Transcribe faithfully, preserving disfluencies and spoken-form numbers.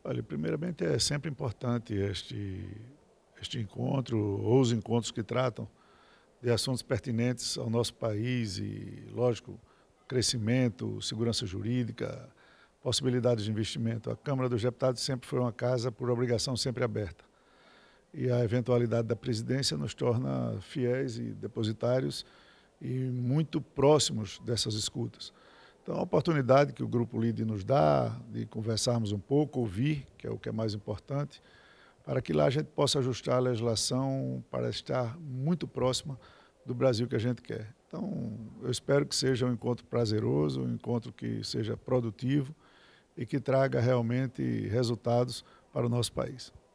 Olha, primeiramente é sempre importante este, este encontro, ou os encontros que tratam de assuntos pertinentes ao nosso país e, lógico, crescimento, segurança jurídica, possibilidades de investimento. A Câmara dos Deputados sempre foi uma casa por obrigação sempre aberta. E a eventualidade da presidência nos torna fiéis e depositários e muito próximos dessas escutas. Então, a oportunidade que o Grupo L I D nos dá de conversarmos um pouco, ouvir, que é o que é mais importante, para que lá a gente possa ajustar a legislação para estar muito próxima do Brasil que a gente quer. Então, eu espero que seja um encontro prazeroso, um encontro que seja produtivo e que traga realmente resultados para o nosso país.